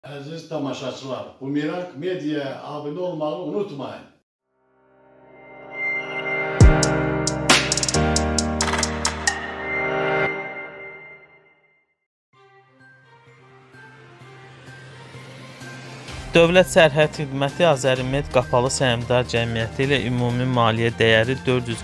Aziz tamaşaçılar, Bumerang Medya'ya abone olmayı unutmayın. Dövlət Sərhəd Xidməti Azərimed Qapalı Səhmdar Cəmiyyəti ilə ümumi maliyyə dəyəri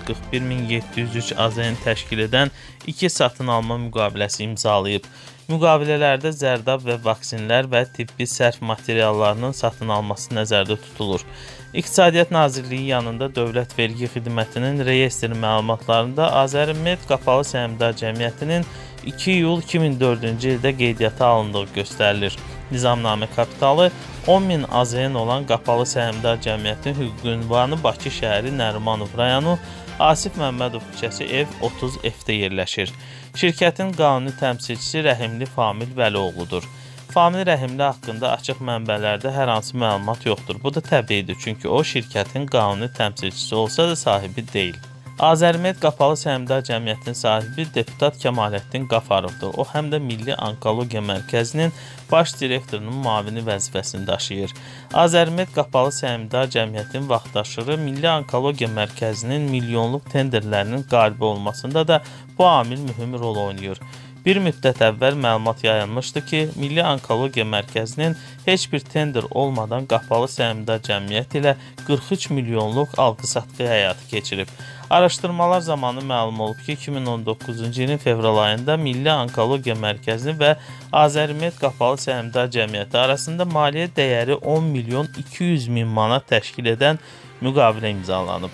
441.703 AZN təşkil edən 2 satın alma müqaviləsi imzalayıb. Müqavilələrdə zərdab və vaksinlər və tibbi sərf materiallarının satın alması nəzərdə tutulur. İqtisadiyyat Nazirliyi yanında Dövlət Vergi Xidmətinin reyestr məlumatlarında Azərimed Qapalı Səhmdar Cəmiyyətinin 2 iyul 2004-cü ildə qeydiyyata alındığı göstərilir. Nizamnamə kapitalı 10.000 AZN olan Qapalı Səhmdar Cəmiyyətin hüquqi ünvanı Bakı şəhəri Nərimanov rayonu Asif Məmmədov küçəsi ev 30 F-də yerləşir. Şirkətin qanuni təmsilçisi Rəhimli Famil Vəlioğludur. Famil Rəhimli haqqında açıq mənbələrdə hər hansı məlumat yoxdur. Bu da təbiidir, çünki o şirkətin qanuni təmsilçisi olsa da sahibi deyil. Azərimed Qapalı Səhmdar Cəmiyyətinin sahibi deputat Kəmaləddin Qafarovdur. O, həm də Milli Onkologiya Mərkəzinin baş direktorunun müavini vəzifəsini daşıyır. Azərimed Qapalı Səhmdar Cəmiyyətinin vaxtaşırı Milli Onkologiya Mərkəzinin milyonluq tenderlərinin qalibi olmasında da bu amil mühüm rol oynayır. Bir müddət əvvəl məlumat yayılmışdı ki, Milli Onkologiya Mərkəzinin heç bir tender olmadan Qapalı Səhmdar Cəmiyyəti ilə 43 milyonluq alqı-satqı həyatı keçirib. Araşdırmalar zamanı məlum olub ki, 2019-cu ilin fevral ayında Milli Onkologiya Mərkəzi və Azərimed Qapalı Səhmdar Cəmiyyəti arasında maliyyə dəyəri 10 milyon 200 min manat təşkil edən müqavilə imzalanıb.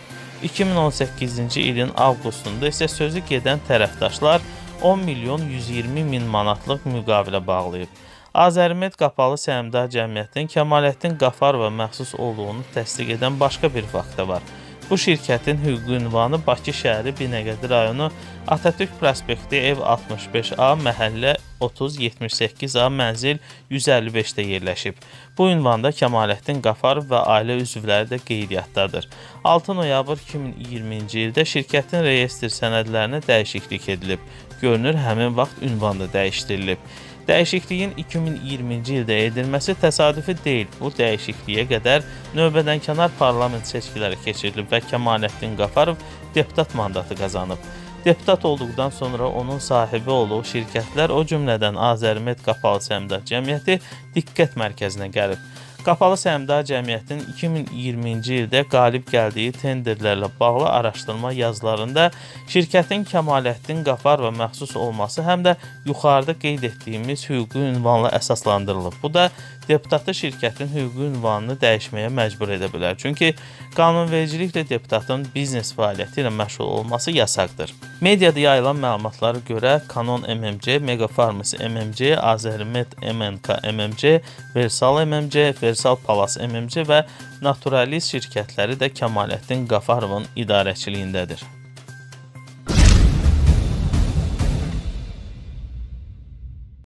2018-ci ilin avqustunda isə sözü gedən tərəfdaşlar 10 milyon 120 min manatlıq müqavilə bağlayıb. Azərimed Qapalı Səhmdar Cəmiyyətinin Kəmaləddin Qafarova məxsus olduğunu təsdiq edən başqa bir fakt da var. Bu şirkətin hüquqi ünvanı Bakı şəhəri Binəqədi rayonu Atatürk prospekti ev 65A, məhəllə 3078A, mənzil 155-də yerləşib. Bu ünvanda Kəmaləddin Qafarov və ailə üzvləri də qeydiyyatdadır. 6 noyabr 2020-ci ildə şirkətin reyestr sənədlərinə dəyişiklik edilib. Görünür, həmin vaxt ünvan da dəyişdirilib. Dəyişikliyin 2020-ci ildə edilməsi təsadüfi deyil. Bu dəyişikliyə qədər növbədənkənar parlament seçkiləri keçirilib və Kəmaləddin Qafarov deputat mandatı qazanıb. Deputat olduqdan sonra onun sahibi olduğu şirkətlər, o cümlədən Azərimed Qapalı Səhmdar Cəmiyyəti diqqət mərkəzinə gəlib. Qapalı Səhmdar Cəmiyyətinin 2020-ci ildə qalib gəldiyi tenderlərlə bağlı araşdırma yazılarında şirkətin Kəmaləddin Qafarova məxsus olması həm də yuxarıda qeyd etdiyimiz hüquqi ünvanla əsaslandırılıb. Bu da deputatı şirkətin hüquqi ünvanını dəyişməyə məcbur edə bilər. Çünki qanunvericiliklə deputatın biznes fəaliyyəti ilə məşğul olması yasaqdır. Mediada yayılan məlumatlara görə Canon MMC, Megafarmasi MMC, Azərimed MNK MMC, Versal MMC, Versal Palas MMC və Naturalis şirkətləri də Kəmaləddin Qafarovun idarəçiliyindədir.